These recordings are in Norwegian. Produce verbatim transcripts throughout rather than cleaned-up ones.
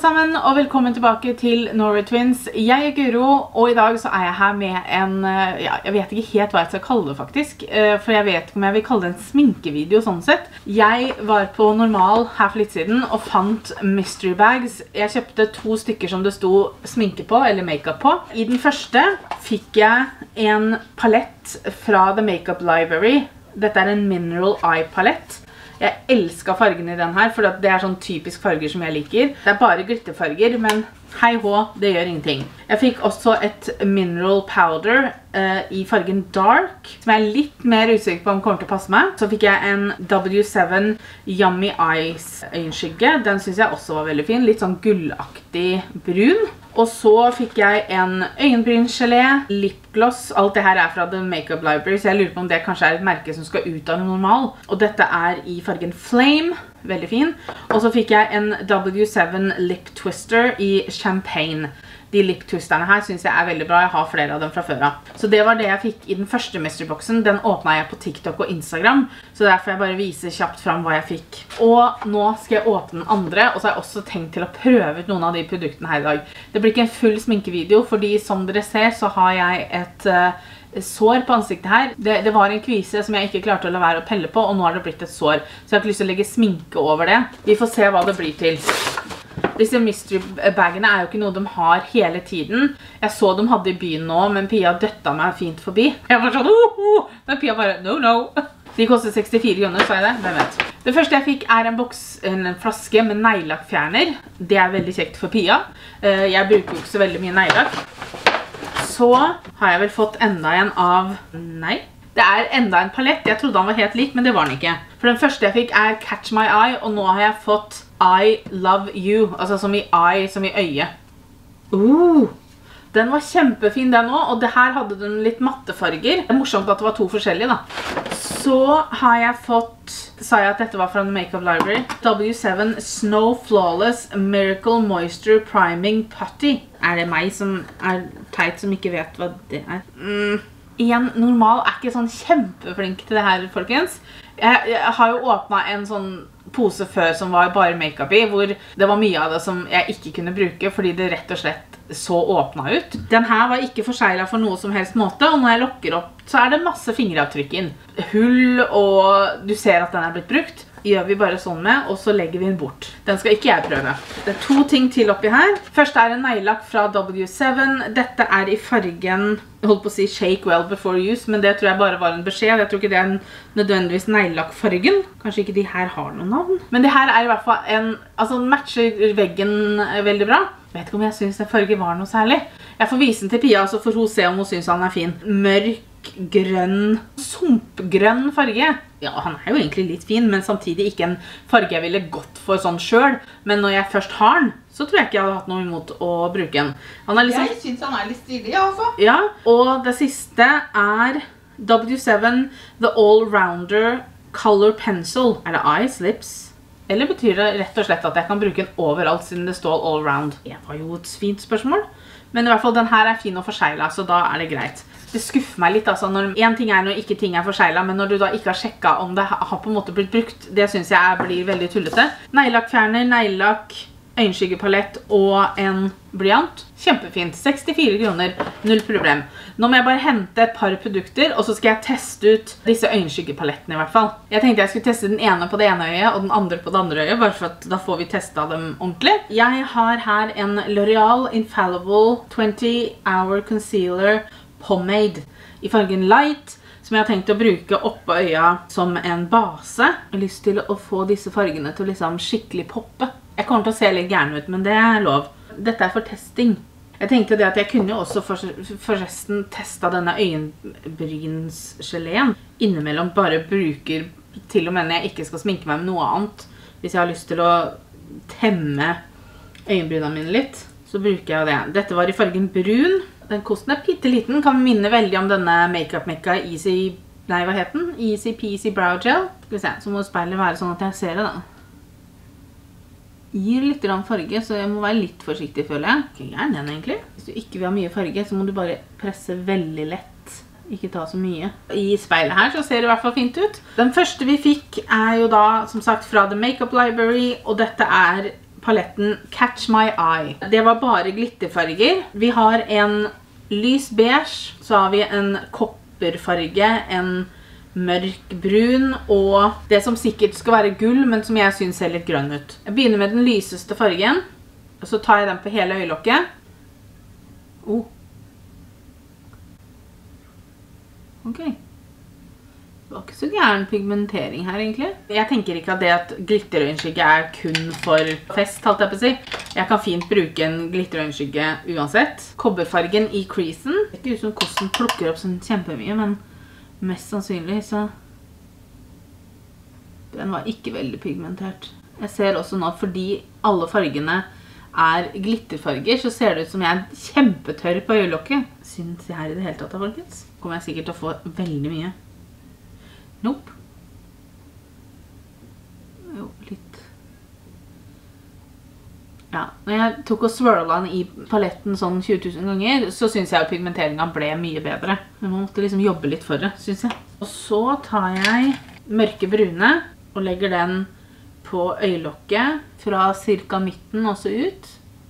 sammen, og velkommen tilbake til Norway Twins. Jeg er Guro, og i dag så er jeg her med en, ja, jeg vet ikke helt hva jeg skal kalle det faktisk, for jeg vet ikke om jeg vil kalle det en sminkevideo sånn sett. Jeg var på Normal her for litt siden og fant mystery bags. Jeg kjøpte to stykker som det sto sminke på, eller makeup på. I den første fikk jeg en palett fra The Makeup Library. Dette er en Mineral Eye palett. Jeg elsker fargen i den her, for det er sånn typisk farger som jeg liker. Det er bare glitterfarger, men hei hå, det gjør ingenting. Jeg fikk også et Mineral Powder uh, i fargen Dark, som jeg er litt mer usikker på om kommer til å passe meg. Så fikk jeg en W syv Yummy Eyes øyenskygge. Den synes jeg også var veldig fin, litt sånn gullaktig brun. Og så fikk jeg en øyenbrynsgelé, lipgloss. Alt det her er fra The Makeup Library, så jeg lurer på om det kanskje er et merke som skal ut av Normal. Og dette er i fargen Flame, veldig fin. Og så fikk jeg en W syv Lip Twister i Champagne. De lip twisterne her synes jeg er veldig bra. Jeg har flere av dem fra før av. Så det var det jeg fikk i den første mystery-boxen. Den åpnet jeg på TikTok og Instagram, så derfor jeg bare viser kjapt fram hva jeg fikk. Og nå skal jeg åpne den andre, og så har jeg også tenkt til å prøve ut noen av de produktene her i dag. Det blir ikke en full sminkevideo, fordi som dere ser så har jeg et uh, sår på ansiktet her. Det, det var en kvise som jeg ikke klarte å la være å pelle på, og nå har det blitt et sår. Så jeg har ikke lyst til å legge sminke over det. Vi får se hva det blir til. Disse mystery-bagene er jo ikke noe de har hele tiden. Jeg så de hadde i byen nå, men Pia døtta meg fint forbi. Jeg var sånn, oh, oh. Men Pia bare, no, no. De koster sekstifire kroner, sa jeg det? Hvem vet? Det første jeg fikk er en, boks, en flaske med neglelakkfjerner. Det er veldig kjekt for Pia. Jeg bruker jo ikke så veldig mye neglelakk. Så har jeg vel fått enda en av... Nei. Det er enda en palett. Jeg trodde han var helt lik, men det var den ikke. For den første jeg fikk er Catch My Eye, og nå har jeg fått I Love You. Altså som i eye, som i øye. Uh, den var kjempefin den også, og det her hadde den litt matte farger. Det er morsomt at det var to forskjellige da. Så har jeg fått, sa jeg at dette var fra The Makeup Library, W syv Snow Flawless Miracle Moisture Priming Putty. Er det meg som er teit som ikke vet hva det er? Mm. En Normal er ikke sånn kjempeflink til det her, folkens. Jeg, jeg har jo åpnet en sånn pose før som var bare makeup i, hvor det var mye av det som jeg ikke kunne bruke, fordi det rett og slett så åpnet ut. Den her var ikke forseglet for noe som helst måte, og når jeg lukker opp, så er det masse fingeravtrykk inn. Hull, og du ser at den er blitt brukt. Gjør vi bare sånn med, og så legger vi den bort. Den skal ikke jeg prøve. Det er to ting til oppi her. Først er en neglelakk fra W syv. Dette er i fargen, jeg holdt på å si shake well before use, men det tror jeg bare var en beskjed. Jeg tror ikke det er nødvendigvis neglelakkfargen. Kanskje ikke de her har noen navn. Men det her er i hvert fall en, altså den matcher veggen veldig bra. Jeg vet ikke om jeg synes den fargen var noe særlig. Jeg får vise den til Pia, så får hun se om hun synes han er fin. Mørk, grønn, sumpgrønn farge. Ja, han er jo egentlig litt fin, men samtidig ikke en farge jeg ville gått for sånn selv. Men når jeg først har den, så tror jeg ikke jeg hadde hatt noe imot å bruke den. Han er liksom... Jeg synes han er litt stilig, ja, altså. Ja, og det siste er W syv The All-Rounder Color Pencil. Er det eyes, lips? Eller betyr det rett og slett at jeg kan bruke den overalt siden det står all-round? Det var jo et fint spørsmål. Men i hvert fall den her er fin å forseglet, så da er det greit. Det skuffer meg litt, altså. Når, en ting er når ikke ting er forseglet, men når du da ikke har sjekket om det har på en måte blitt brukt, det synes jeg blir veldig tullete. Neglelakkfjerner, neglelakk, øyenskyggepalett og en blyant. Kjempefint. sekstifire kroner. Null problem. Nå må jeg bare hente et par produkter, og så skal jeg teste ut disse øyenskyggepaletene i hvert fall. Jeg tenkte jeg skulle teste den ene på det ene øyet, og den andre på det andre øyet, bare for at da får vi testet dem ordentlig. Jeg har her en L'Oreal Infallible twenty hour Concealer Pomade i fargen Light, som jeg har tenkt å bruke oppå øya som en base. Jeg har lyst til å få disse fargene til å liksom skikkelig poppe. Jeg kommer til å se litt gærne ut, men det er lov. Dette er for testing. Jeg tenkte det at jeg kunne også forresten testa denne øyenbrynsgeleen. Innimellom bare bruker, til og med når jeg ikke skal sminke meg med noe annet. Hvis jeg har lyst til å temme øyenbrynene mine litt, så bruker jeg det. Dette var i fargen brun. Den kosten er pitteliten, kan minne veldig om denne Makeup Mecca Easy, nei hva heter den? Easy Peasy Brow Gel. Skal vi se, så må speilet være sånn at jeg ser det da. Gir litt farge, så jeg må være litt forsiktig, føler jeg. Ikke gjerne den egentlig. Hvis du ikke vil ha mye farge, så må du bare presse veldig lett. Ikke ta så mye. I speilet her så ser det i hvert fall fint ut. Den første vi fikk er jo da, som sagt, fra The Makeup Library, og dette er paletten Catch My Eye. Det var bare glitterfarger. Vi har en lys beige, så har vi en kopperfarge, en mørk brun, og det som sikkert skal være gull, men som jeg synes ser litt grønn ut. Jeg begynner med den lyseste fargen, og så tar jeg den på hele øyelokket. Oh. Ok. Det var ikke så gæren pigmentering her egentlig. Jeg tenker ikke at det at glitterøyenskygge er kun for fest, holdt jeg på å si. Jeg kan fint bruke en glitterøyenskygge uansett. Kobberfargen i creasen. Det er ikke ut som kosten plukker opp sånn kjempemye, men mest sannsynlig så... Den var ikke veldig pigmentert. Jeg ser også nå, fordi alle fargene er glitterfarger, så ser det ut som jeg er kjempetørr på øyelokket. Synes jeg her i det hele tatt, folkens. Kommer jeg sikkert til å få veldig mye. Nope. Jo, litt. Ja, når jeg tok og swirla den i paletten sånn tjue tusen ganger, så synes jeg at pigmenteringen ble mye bedre. Men man måtte liksom jobbe litt for det, synes jeg. Og så tar jeg mørke brune og legger den på øyelokket fra cirka midten og så ut.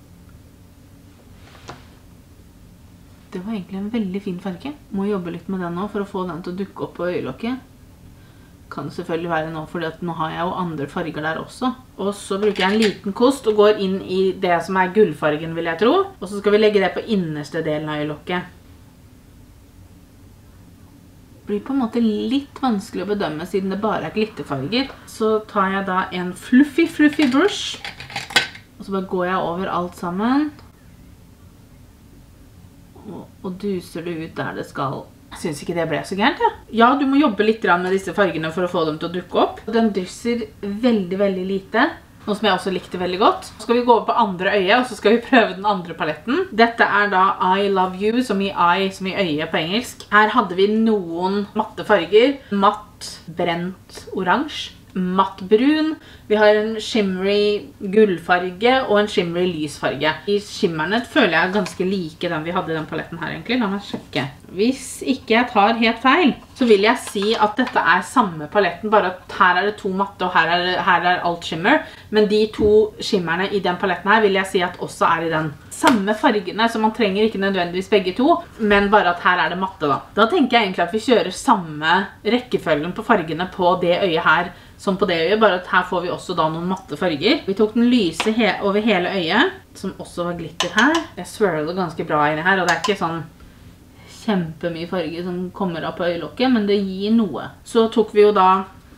Det var egentlig en veldig fin farge. Må jobbe litt med den nå for å få den til å dukke opp på øyelokket. Kan det selvfølgelig være nå, fordi at nå har jeg jo andre farger der også. Og så bruker jeg en liten kost og går inn i det som er gullfargen, vil jeg tro. Og så skal vi legge det på innerste delen av øyelokket. Det blir på en måte litt vanskelig å bedømme siden det bare er glitterfarger. Så tar jeg da en fluffy, fluffy brush. Og så bare går jeg over alt sammen. Og, og duser det ut der det skal. Jeg synes ikke det ble så gærent, ja. Ja, du må jobbe litt med disse fargene for å få dem til å dukke opp. Den drysser veldig, veldig lite. Noe som jeg også likte veldig godt. Så skal vi gå over på andre øye, og så skal vi prøve den andre paletten. Dette er da I Love You, som i eye, som i øye på engelsk. Her hadde vi noen matte farger. Matt, brent, oransje. Matt brun. Vi har en shimmery gullfarge og en shimmery lysfarge. I shimmerne føler jeg ganske like den vi hadde i den paletten her egentlig. La meg sjekke. Hvis ikke jeg tar helt feil, så vil jeg si at dette er samme paletten, bare at her er det to matte og her er, her er alt shimmer. Men de to shimmerne i den paletten her vil jeg si at også er i den. Samme fargene, så man trenger ikke nødvendigvis begge to, men bare at her er det matte da. Da tenker jeg egentlig at vi kjører samme rekkefølgen på fargene på det øyet her, som på det øyet, bare at her får vi også da noen matte farger. Vi tok den lyse he over hele øyet, som også var glitter her. Jeg swirler ganske bra inni her, og det er ikke sånn kjempemye farger som kommer av på øyelokket, men det gir noe. Så tok vi jo da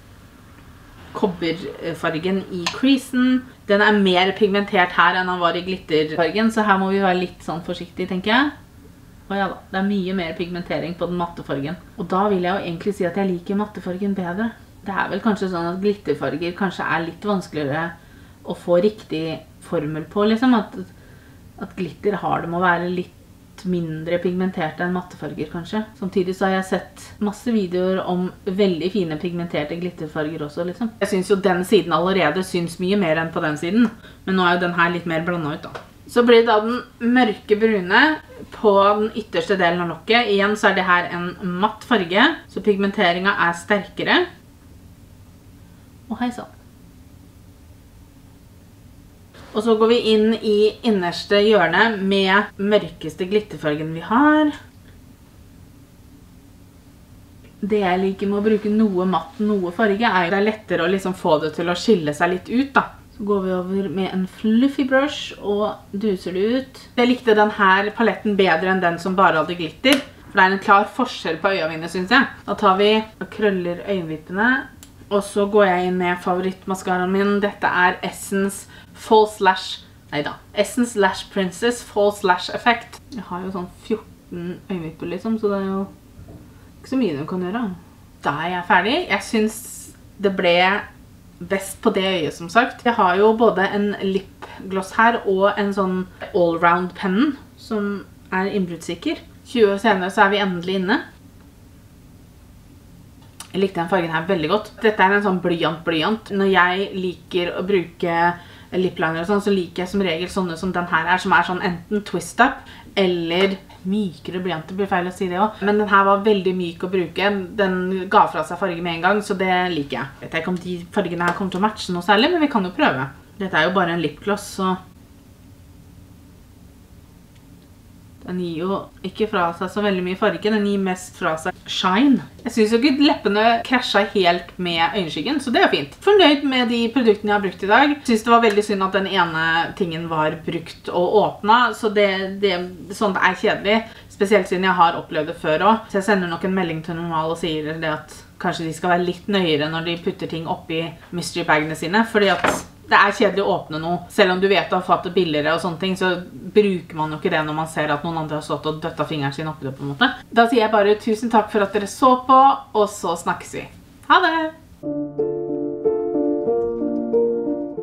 kobberfargen i creasen. Den er mer pigmentert her enn den var i glitterfargen, så her må vi være litt sånn forsiktig, tenker jeg. Og ja da, det er mye mer pigmentering på den mattefargen. Og da vil jeg jo egentlig si at jeg liker mattefargen bedre. Det er vel kanskje sånn at glitterfarger kanskje er litt vanskeligere å få riktig formel på, liksom. At, at glitter har det må være litt mindre pigmenterte enn mattefarger, kanskje. Samtidig så har jeg sett masse videoer om veldig fine pigmenterte glitterfarger også, liksom. Jeg synes jo den siden allerede synes mye mer enn på den siden, men nå er jo den her litt mer blandet ut da. Så blir det da den mørke brune på den ytterste delen av lokket. Igjen så er det her en matt farge, så pigmenteringen er sterkere. Og hei sånn. Og så går vi inn i innerste hjørne med mørkeste glitterfargen vi har. Det jeg liker med å bruke noe matt, noe farge, er det er lettere å liksom få det til å skille seg litt ut da. Så går vi over med en fluffy brush og duser det ut. Jeg likte denne paletten bedre enn den som bare hadde glitter. For det er en klar forskjell på øynene mine, synes jeg. Da tar vi og krøller øyenvippene. Og så går jeg inn med favorittmaskaraen min. Dette er Essence False Lash... Neida. Essence Lash Princess False Lash Effect. Jeg har jo sånn fjorten øyenvipper liksom, så det er jo ikke så mye du kan gjøre. Da er jeg ferdig. Jeg synes det ble best på det øyet, som sagt. Jeg har jo både en lipgloss her og en sånn allround pennen som er innbruddssikker. tjue år senere så er vi endelig inne. Jeg likte den fargen her veldig godt. Dette er en sånn blyant-blyant. Når jeg liker å bruke lipliner og sånn, så liker jeg som regel sånne som den her er, som er sånn enten twist-up eller mykere blyant. Det blir feil å si det også. Men den her var veldig myk å bruke. Den ga fra seg farge med en gang, så det liker jeg. Jeg vet ikke om de fargene her kommer til å matche noe særlig, men vi kan jo prøve. Dette er jo bare en lipgloss, så den gir jo ikke fra seg så veldig mye farge, den gir mest fra seg shine. Jeg synes jo ikke leppene krasjet helt med øyenskyggen, så det er fint. Fornøyd med de produktene jeg har brukt i dag. Jeg synes det var veldig synd at den ene tingen var brukt og åpnet, så det, det, sånt er kjedelig. Spesielt siden jeg har opplevd det før også. Så jeg sender nok en melding til Normal og sier det at kanskje de skal være litt nøyere når de putter ting oppi mystery bagene sine, fordi at det er kjedelig å åpne noe. Selv om du vet å ha fått det billigere og sånne ting, så bruker man jo ikke det når man ser at noen andre har stått og døttet fingeren sin oppi det på en måte. Da sier jeg bare tusen takk for at dere så på, og så snakkes vi. Ha det!